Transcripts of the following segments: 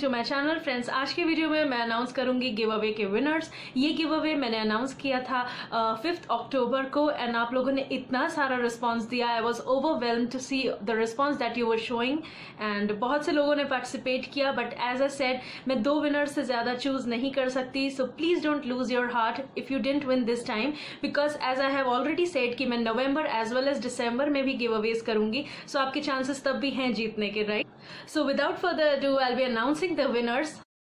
To my channel. Friends, आज के video में मैं अनाउंस करूंगी गिव अवे के विनर्स। ये गिव अवे मैंने अनाउंस किया था 5 अक्टूबर को एंड आप लोगों ने इतना सारा रिस्पांस दिया। I was overwhelmed to see the response that you were showing and बहुत से लोगों ने पार्टिसिपेट किया, बट एज आई सेड मैं 2 विनर्स से ज्यादा चूज नहीं कर सकती। So please don't lose your heart if you didn't win this time, because as I have already said कि मैं November as well as December में भी गिव अवेज करूंगी। सो आपके चांसेस तब भी हैं जीतने के, right? So without further ado, I'll be announcing the winners.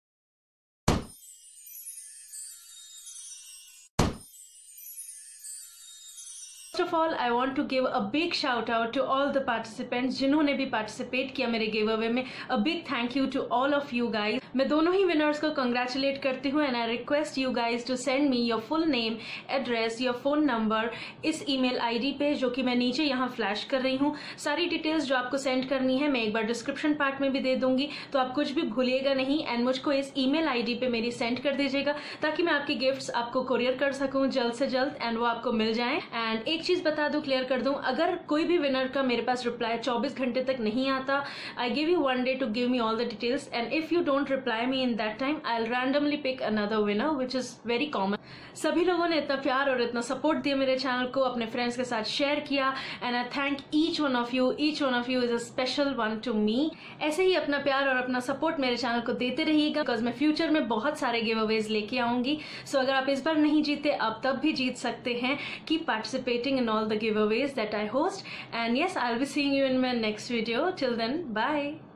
First of all, I want to give a big shout out to all the participants जिन्होंने भी participate किया मेरे giveaway में। A big thank you to all of you guys. मैं दोनों ही winners को congratulate करती हूँ and I request you guys to send me your full name, address, your phone number इस email ID पे जो कि मैं नीचे यहाँ flash कर रही हूँ। सारी details जो आपको send करनी है मैं एक बार description part में भी दे दूंगी, तो आप कुछ भी भूलिएगा नहीं and मुझको इस email ID पे मेरी send कर दीजिएगा ताकि मैं आपकी गिफ्ट्स आपको courier कर सकूँ जल्द से जल्द एंड वो आपको मिल जाए। एंड एक चीज बता दूं, क्लियर कर दूं, अगर कोई भी विनर का मेरे पास रिप्लाई 24 घंटे तक नहीं आता, I give you 1 day to give me all the details and if you don't reply me in that time I will randomly pick another winner which is very common. सभी लोगों ने इतना प्यार और इतना सपोर्ट दिया मेरे चैनल को, अपने फ्रेंड्स के साथ शेयर किया and I thank each one of you is a special one to me. ऐसे ही अपना प्यार और अपना सपोर्ट मेरे चैनल को देते रहिएगा बिकॉज मैं फ्यूचर में बहुत सारे गिव अवेज लेके आऊंगी। सो अगर आप इस बार नहीं जीते आप तब भी जीत सकते हैं। Keep participating in all the giveaways that I host, and yes, I'll be seeing you in my next video. Till then, bye.